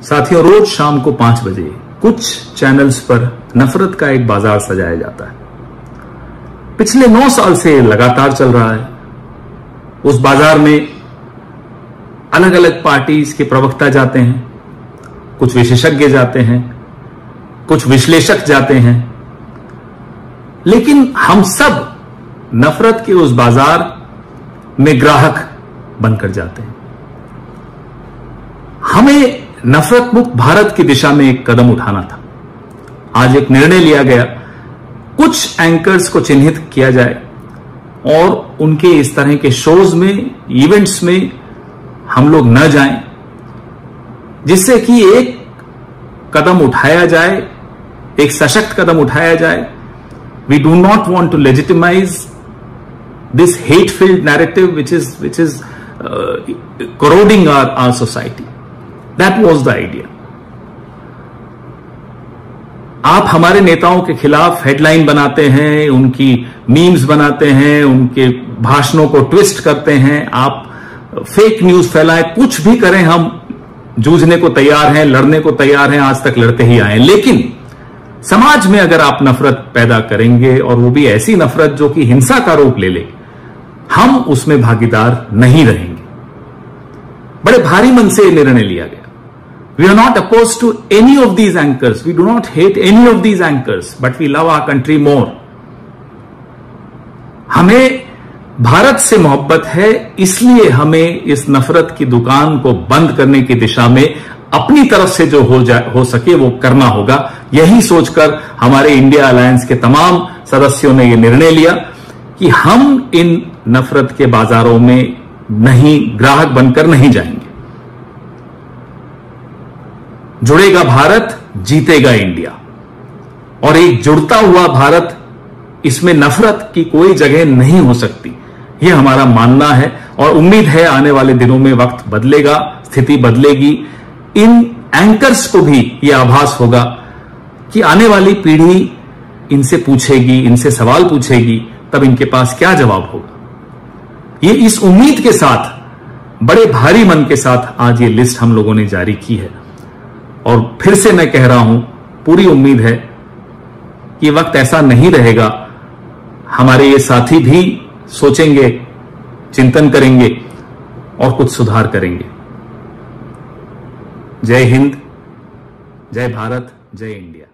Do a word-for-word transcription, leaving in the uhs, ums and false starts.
साथियों, रोज शाम को पांच बजे कुछ चैनल्स पर नफरत का एक बाजार सजाया जाता है। पिछले नौ साल से लगातार चल रहा है। उस बाजार में अलग अलग पार्टीज के प्रवक्ता जाते हैं, कुछ विशेषज्ञ जाते हैं, कुछ विश्लेषक जाते हैं, लेकिन हम सब नफरत के उस बाजार में ग्राहक बनकर जाते हैं। हमें नफरत मुक्त भारत की दिशा में एक कदम उठाना था। आज एक निर्णय लिया गया, कुछ एंकर्स को चिन्हित किया जाए और उनके इस तरह के शोज में, इवेंट्स में हम लोग न जाएं, जिससे कि एक कदम उठाया जाए, एक सशक्त कदम उठाया जाए। We do not want to legitimize this hate filled narrative which is which is corroding our our society. That was the idea. आप हमारे नेताओं के खिलाफ हेडलाइन बनाते हैं, उनकी मीम्स बनाते हैं, उनके भाषणों को ट्विस्ट करते हैं, आप फेक न्यूज फैलाएं, कुछ भी करें, हम जूझने को तैयार हैं, लड़ने को तैयार हैं, आज तक लड़ते ही आए। लेकिन समाज में अगर आप नफरत पैदा करेंगे, और वो भी ऐसी नफरत जो कि हिंसा का रूप ले ले, हम उसमें भागीदार नहीं रहेंगे। बड़े भारी मन से निर्णय लिया गया। We are not oppose to any of these anchors, we do not hate any of these anchors, but we love our country more. हमें भारत से मोहब्बत है, इसलिए हमें इस नफरत की दुकान को बंद करने की दिशा में अपनी तरफ से जो हो जा हो सके वो करना होगा। यही सोचकर हमारे इंडिया अलायंस के तमाम सदस्यों ने यह निर्णय लिया कि हम इन नफरत के बाजारों में नहीं, ग्राहक बनकर नहीं जाएंगे। जुड़ेगा भारत, जीतेगा इंडिया। और एक जुड़ता हुआ भारत, इसमें नफरत की कोई जगह नहीं हो सकती, यह हमारा मानना है। और उम्मीद है आने वाले दिनों में वक्त बदलेगा, स्थिति बदलेगी। इन एंकर्स को भी यह आभास होगा कि आने वाली पीढ़ी इनसे पूछेगी, इनसे सवाल पूछेगी, तब इनके पास क्या जवाब होगा। ये इस उम्मीद के साथ, बड़े भारी मन के साथ आज ये लिस्ट हम लोगों ने जारी की है। और फिर से मैं कह रहा हूं, पूरी उम्मीद है कि वक्त ऐसा नहीं रहेगा। हमारे ये साथी भी सोचेंगे, चिंतन करेंगे और कुछ सुधार करेंगे। जय हिंद, जय भारत, जय इंडिया।